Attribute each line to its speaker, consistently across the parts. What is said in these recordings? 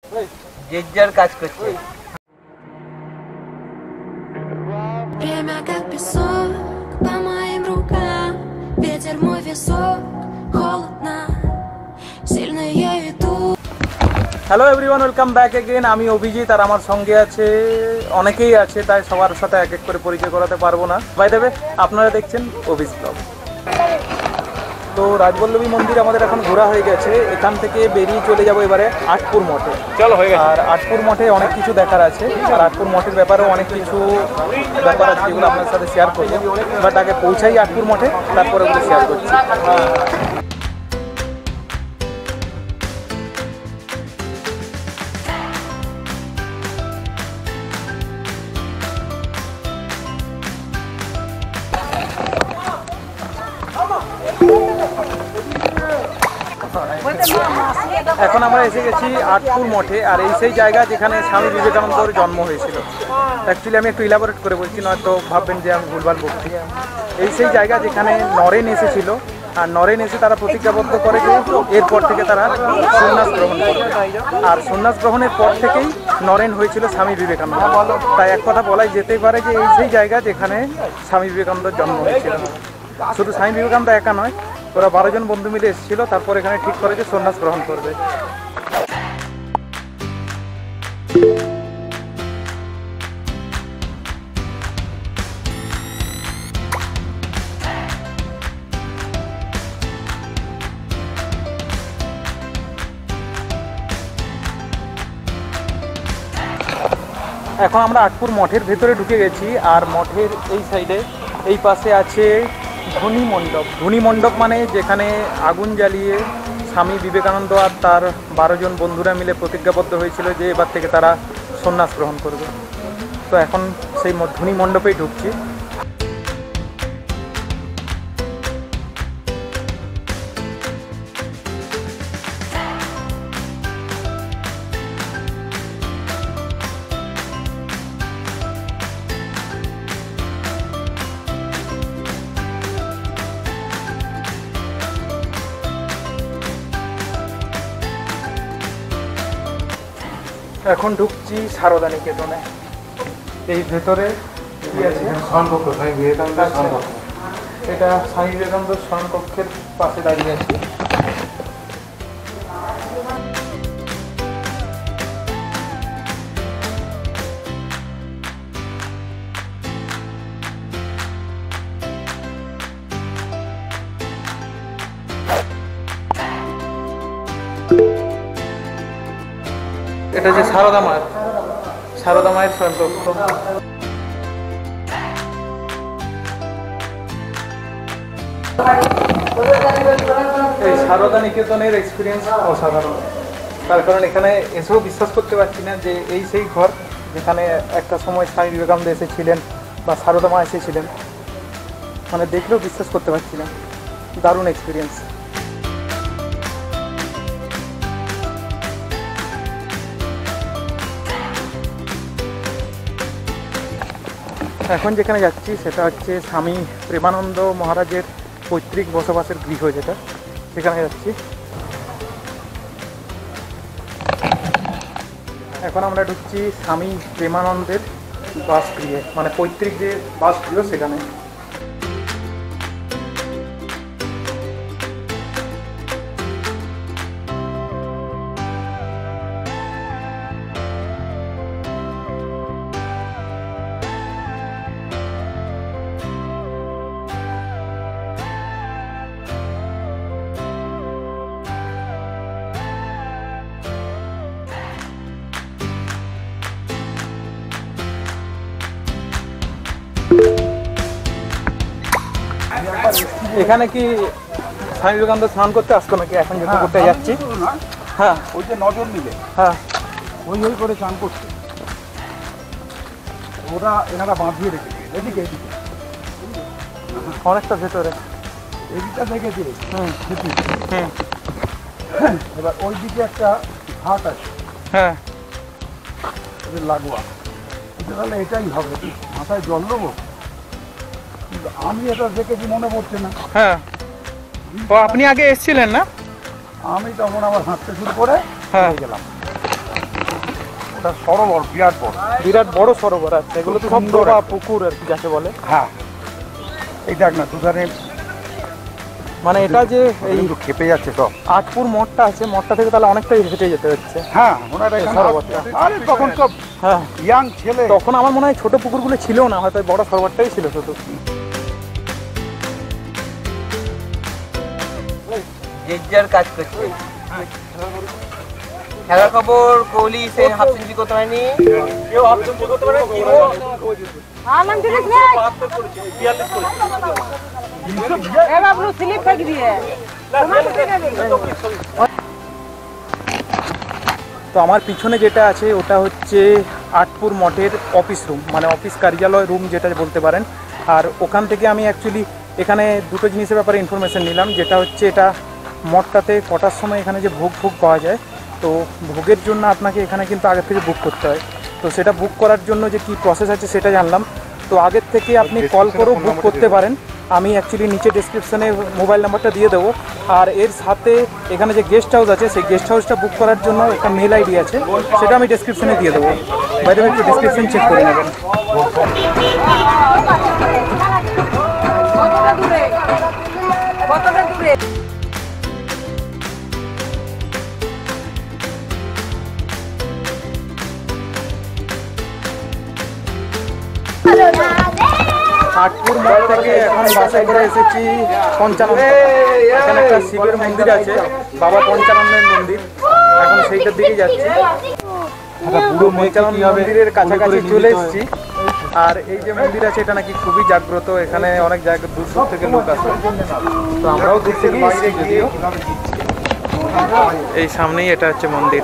Speaker 1: যে যার কাজ করছে।
Speaker 2: Время как песок по моим рукам, ветер мой висок, холодно, сильно я иду.
Speaker 3: Hello everyone, welcome back again. আমি অভিজিৎ আর আমার সঙ্গে আছে অনেকেই আছে, তাই সবার সাথে এক এক করে পরিচয় করাতে পারবো না। বাই দ্য ওয়ে, আপনারা দেখছেন অভিজ ব্লগ। তো রাজবল্লভী মন্দির আমাদের এখন ঘোরা হয়ে গেছে। এখান থেকে বেরিয়ে চলে যাবো এবারে আটপুর মঠে। চলো হয়ে গেছে। আর আটপুর মঠে অনেক কিছু দেখার আছে, আর আটপুর মঠের ব্যাপারেও অনেক কিছু ব্যাপার আছে যেগুলো আপনার সাথে শেয়ার করবো। বাট আগে পৌঁছাই আটপুর মঠে, তারপরে ওগুলো শেয়ার করছি। এখন আমরা এসে গেছি আটপুর মঠে, আর এই সেই জায়গা যেখানে স্বামী বিবেকানন্দর জন্ম হয়েছিল। অ্যাকচুয়ালি আমি একটু ইলাবোরেট করে বলছি, নয়তো ভাববেন যে আমি ভুলভাল বলছি। এই সেই জায়গা যেখানে নরেন এসেছিল, আর নরেন এসে তারা প্রতিজ্ঞাবদ্ধ করে যে এরপর থেকে তারা সন্ন্যাস গ্রহণ করবে। আর সন্ন্যাস গ্রহণের পর থেকেই নরেন হয়েছিল স্বামী বিবেকানন্দ। তাই এক কথা বলাই যেতেই পারে যে এই সেই জায়গা যেখানে স্বামী বিবেকানন্দর জন্ম হয়েছিল। শুধু স্বামী বিবেকানন্দ একা নয়, ওরা 12 জন বন্ধু মিলে এসেছিল। তারপর এখানে ঠিক করে যে সন্ন্যাস গ্রহণ করবে। এখন আমরা আটপুর মঠের ভেতরে ঢুকে গেছি, আর মঠের এই সাইডে এই পাশে আছে ধনী মণ্ডপ। ধনী মণ্ডপ মানে যেখানে আগুন জ্বালিয়ে স্বামী বিবেকানন্দ আর তার 12 জন বন্ধুরা মিলে প্রতিজ্ঞাবদ্ধ হয়েছিল যে এবার থেকে তারা সন্ন্যাস গ্রহণ করবে। তো এখন সেই ধনী মণ্ডপেই ঢুকছি। এখন ঢুকছি সারদা নিকেতনে। এই ভেতরে কি আছে? এটা স্বামী বিবেকানন্দ স্মরণকক্ষের পাশে দাঁড়িয়ে আছি। এটা যে সারদা মায়ের স্বয়ংকক্ষ। এই সারদা নিকেতনের এক্সপিরিয়েন্স অসাধারণ। তার কারণ এখানে এসেও বিশ্বাস করতে পারছি না যে এই সেই ঘর যেখানে একটা সময় স্বামী বিবেকানন্দ এসেছিলেন বা সারদা মা এসেছিলেন। মানে দেখলেও বিশ্বাস করতে পারছি না। দারুণ এক্সপিরিয়েন্স। এখন যেখানে যাচ্ছি সেটা হচ্ছে স্বামী প্রেমানন্দ মহারাজের পৈতৃক বসবাসের গৃহ, যেটা সেখানে যাচ্ছি। এখন আমরা ঢুকছি স্বামী প্রেমানন্দের বাসগৃহে, মানে পৈতৃক যে বাসগৃহ সেখানে। এখানে কি স্বামী বিবেকানন্দ স্নান করতে আসতো নাকি? এখন যেহেতু করতে যাচ্ছি, হ্যাঁ
Speaker 4: ওই যে 9 জন মিলে
Speaker 3: হ্যাঁ
Speaker 4: ওই করে চান করছে। ওরা এনারা বাঁধিয়ে রেখেছে এদিকে
Speaker 3: অনেকটা ভেতরে
Speaker 4: এদিকটা দেখেছে।
Speaker 3: হুম।
Speaker 4: এবার ওই দিকে একটা ঘাট আছে,
Speaker 3: হ্যাঁ
Speaker 4: ওদের লাগোয়া। তাহলে এটাই হবে, মাথায় জল দেবো। কিন্তু আমি এটা দেখেছি মনে পড়ছে না।
Speaker 3: হ্যাঁ, ও আপনি আগে এসেছিলেন না?
Speaker 4: আমি তখন আবার হাঁটতে শুরু করে
Speaker 3: হ্যাঁ
Speaker 4: গেলাম। ওটা সরোবর বিরাট বড়।
Speaker 3: বিরাট বড় সরোবর আছে, এগুলো তো সব ডোবা পুকুর আর কি যাকে বলে।
Speaker 4: হ্যাঁ, এই দেখ না দুধারে,
Speaker 3: মানে এটা যে এই
Speaker 4: খেপে যাচ্ছে সব।
Speaker 3: আটপুর মঠটা আছে, মঠটা থেকে তাহলে অনেকটাই হেঁটে যেতে হচ্ছে।
Speaker 4: হ্যাঁ, ওনারা
Speaker 3: সরোবরটা।
Speaker 4: আরে তখন সব
Speaker 3: হ্যাঁ,
Speaker 4: ইয়াং ছেলে।
Speaker 3: তখন আমার মনে হয় ছোট পুকুরগুলো ছিল না, হয়তো বড় সরোবরটাই ছিল শুধু।
Speaker 1: যে যার কাজ করছে। খেলার খবর, কোহলি সে হাফ সেঞ্চুরি করতে হয়নি। কেউ হাফ সেঞ্চুরি করতে পারে কি?
Speaker 3: তো আমার পিছনে যেটা আছে ওটা হচ্ছে আটপুর মঠের অফিস রুম, মানে অফিস কার্যালয় রুম যেটা বলতে পারেন। আর ওখান থেকে আমি অ্যাকচুয়ালি এখানে দুটো জিনিসের ব্যাপারে ইনফরমেশন নিলাম, যেটা হচ্ছে এটা মঠটাতে কটার সময় এখানে যে ভোগ পাওয়া যায়, তো ভোগের জন্য আপনাকে এখানে কিন্তু আগের থেকে বুক করতে হয়। তো সেটা বুক করার জন্য যে কি প্রসেস আছে সেটা জানলাম। তো আগের থেকে আপনি কল করেও বুক করতে পারেন। আমি অ্যাকচুয়ালি নিচে ডেসক্রিপশানে মোবাইল নাম্বারটা দিয়ে দেবো। আর এর সাথে এখানে যে গেস্ট হাউস আছে সেই গেস্ট হাউসটা বুক করার জন্য একটা মেল আইডি আছে, সেটা আমি ডেসক্রিপশানে দিয়ে দেবো। বাইরে একটু ডেসক্রিপশান চেক করে নেবেন। আটপুর মঠ থেকে এখন বাসে করে এসেছি পঞ্চানন। এখানে একটা শিবের মন্দির আছে, বাবা পঞ্চানন্দের মন্দির, এখন সেইটার দিকে যাচ্ছি। পুরো পঞ্চানন মন্দিরের কাছাকাছি চলে এসেছি। আর এই যে মন্দির আছে এটা নাকি খুবই জাগ্রত, এখানে অনেক জায়গা দূর দূর থেকে লোক আসে। তো আমরাও দূর থেকে এসেছি যদিও। এই সামনেই এটা হচ্ছে মন্দির।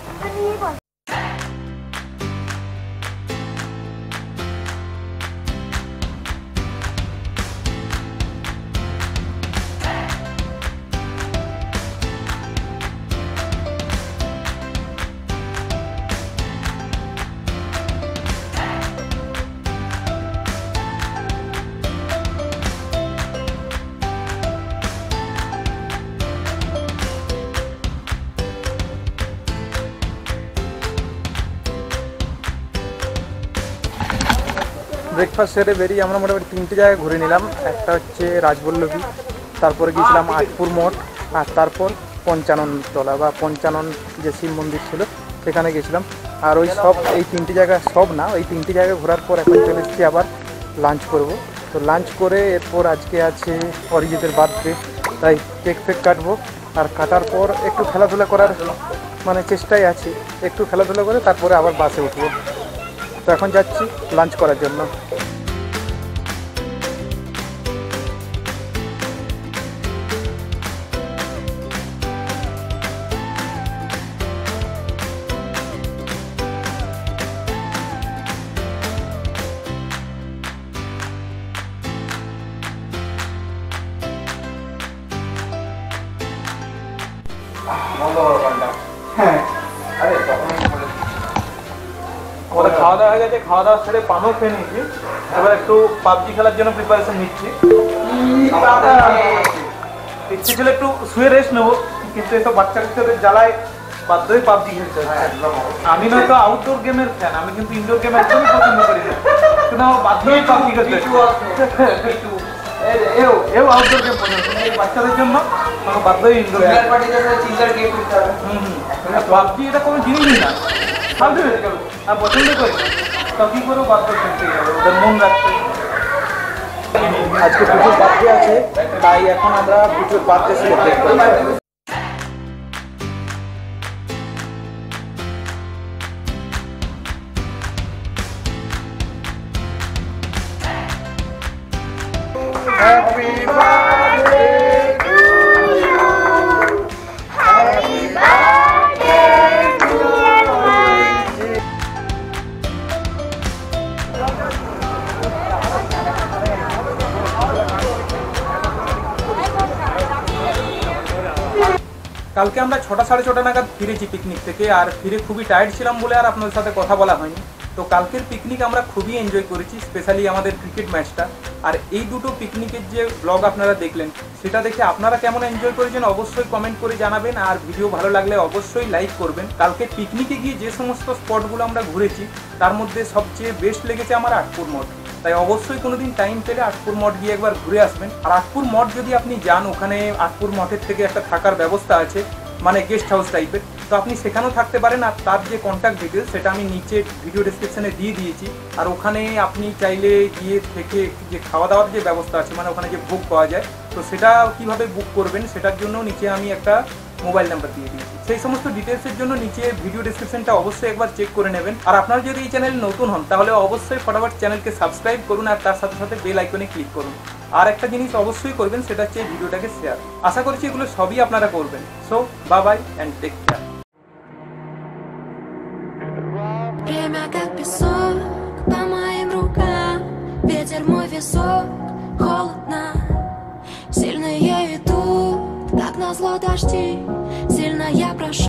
Speaker 3: ব্রেকফাস্ট সেরে বেরিয়ে আমরা মোটামুটি 3টে জায়গায় ঘুরে নিলাম। একটা হচ্ছে রাজবল্লভী, তারপরে গিয়েছিলাম আটপুর মঠ, আর তারপর পঞ্চানন তলা বা পঞ্চানন যে শিব মন্দির ছিল সেখানে গেছিলাম। আর ওই সব এই 3টে জায়গা সব না, ওই 3টে জায়গায় ঘোরার পর এখন চলে এসেছি আবার লাঞ্চ করব। তো লাঞ্চ করে এরপর আজকে আছে অরিজিতের বার্থডে, তাই কেক ফেক কাটবো। আর কাটার পর একটু খেলাধুলা করার মানে চেষ্টায় আছি, একটু খেলাধুলা করে তারপরে আবার বাসে উঠবো। তো এখন যাচ্ছি লাঞ্চ করার জন্য। হ্যাঁ, আমাদের খাওয়া দাওয়া হয়ে গেছে, খাওয়া দাওয়া ছেড়ে পানও খেয়ে নিয়েছি। এবার একটু পাবজি খেলার জন্য প্রিপারেশন নিচ্ছি। ইচ্ছে ছিল একটু শুয়ে রেস্ট নেবো, কিন্তু এসব বাচ্চা কাচ্চাদের জ্বালায় বাধ্য হয়ে পাবজি খেলতে হচ্ছে। আমি নয়তো আউটডোর গেমের ফ্যান, আমি কিন্তু ইনডোর গেম একদমই পছন্দ করি না, কিন্তু আমার বাধ্য হয়ে পাবজি খেলতে এও আউটডোর গেম পছন্দ, বাচ্চাদের জন্য আমার বাধ্য হয়ে ইনডোর গেম। পাবজি এটা কোনো জিনিসই না, ফালতু হয়ে গেল, আমি পছন্দ করি না, তো কী করেও বাধ্য খেলতে গেল ওদের মন রাখতে। আজকে প্রচুর বার্থডে আছে, তাই এখন আমরা প্রচুর বার্থডে সেলিব্রেট করি। Happy birthday to you. Happy birthday to you. কালকে আমরা 6টা সাড়ে 6টা নাগাদ ফিরেছি পিকনিক থেকে, আর ফিরে খুবই টায়ার্ড ছিলাম বলে আর আপনাদের সাথে কথা বলা হয়নি। তো কালকের পিকনিক আমরা খুবই এনজয় করেছি, স্পেশালি আমাদের ক্রিকেট ম্যাচটা। আর এই দুটো পিকনিকের যে ব্লগ আপনারা দেখলেন সেটা দেখে আপনারা কেমন এনজয় করেছেন অবশ্যই কমেন্ট করে জানাবেন, আর ভিডিও ভালো লাগলে অবশ্যই লাইক করবেন। কালকে পিকনিকে গিয়ে যে সমস্ত স্পটগুলো আমরা ঘুরেছি তার মধ্যে সবচেয়ে বেস্ট লেগেছে আমার আটপুর মঠ। তাই অবশ্যই কোনোদিন টাইম পেলে আটপুর মঠ গিয়ে একবার ঘুরে আসবেন। আর আটপুর মঠ যদি আপনি যান, ওখানে আটপুর মঠের থেকে একটা থাকার ব্যবস্থা আছে, মানে গেস্ট হাউস টাইপের, তো আপনি সেখানেও থাকতে পারেন। আর তার যে কন্ট্যাক্ট ডিটেলস সেটা আমি নিচে ভিডিও ডেসক্রিপশনে দিয়ে দিয়েছি। আর ওখানে আপনি চাইলে গিয়ে থেকে যে খাওয়া দাওয়ার যে ব্যবস্থা আছে, মানে ওখানে যে বুক পাওয়া যায়, তো সেটা কিভাবে বুক করবেন সেটার জন্য নিচে আমি একটা মোবাইল নাম্বার দিয়ে দিয়েছি। সেই সমস্ত ডিটেলসের জন্য নিচে ভিডিও ডেসক্রিপশনটা অবশ্যই একবার চেক করে নেবেন। আর আপনারা যদি এই চ্যানেল নতুন হন তাহলে অবশ্যই ফটাফট চ্যানেলকে সাবস্ক্রাইব করুন, আর তার সাথে সাথে বেল আইকনে ক্লিক করুন। আর একটা জিনিস অবশ্যই করবেন, সেটা হচ্ছে ভিডিওটাকে শেয়ার। আশা করছি এগুলো সবই আপনারা করবেন। So bye and take care.
Speaker 2: Время как песок по моим рукам, ветер мой висок, холодно. Сильные идут, как назло дожди, сильно я прошу.